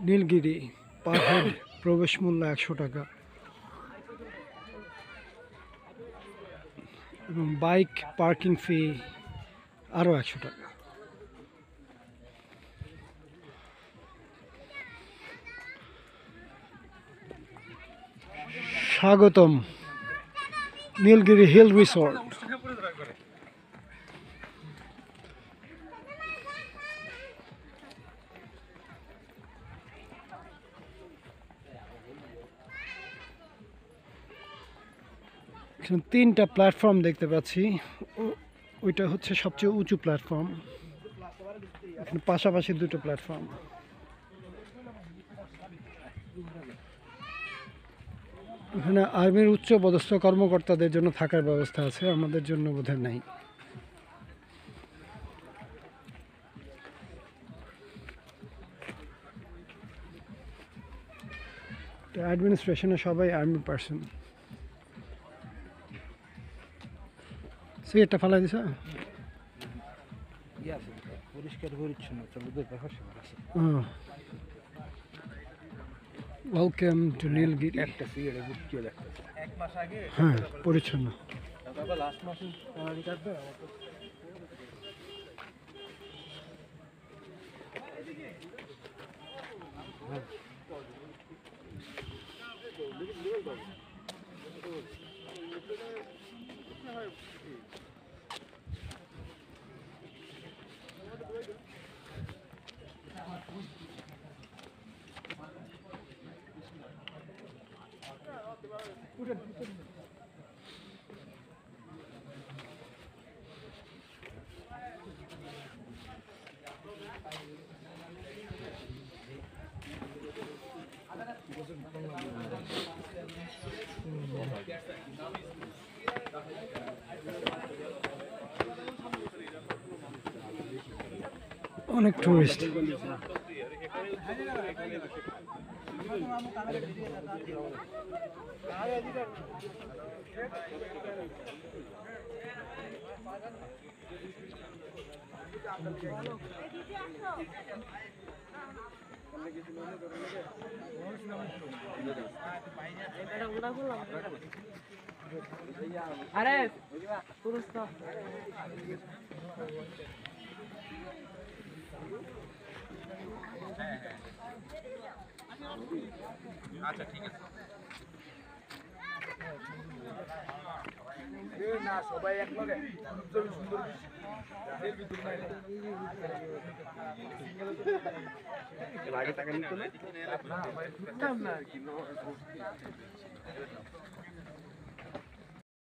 Nilgiri per head প্রবেশ মূল্য 100 টাকা এবং বাইক পার্কিং ফি আরও 100 টাকা। স্বাগতম নীলগিরি হিল রিসোর্ট। এখানে 3টা প্ল্যাটফর্ম দেখতে পাচ্ছি, ওইটা হচ্ছে সবচেয়ে উঁচু প্ল্যাটফর্ম। এখানে পাশাপাশি 2টো প্ল্যাটফর্ম। এখানে আর্মির উচ্চ পদস্থ কর্মকর্তাদের জন্য থাকার ব্যবস্থা আছে, আমাদের জন্য বোধহয় নাই। অ্যাডমিনিস্ট্রেশনে সবাই আর্মি পার্সন। সিগারেটটা ফালাই দিছ? পরিষ্কার পরিচ্ছন্ন ওয়েলকাম টু নীলগিরি। একটা সিগারেট বুঝতে লাগতেছে হ্যাঁ, পরিচ্ছন্ন। লাস্ট মাসে স্যালারি কাটবে অনেক টুরিস্ট। আরে পুরুষ তো আচ্ছা ঠিক আছে না সবাই এক লগে সুন্দর আগে টাকা নিতে না আর কি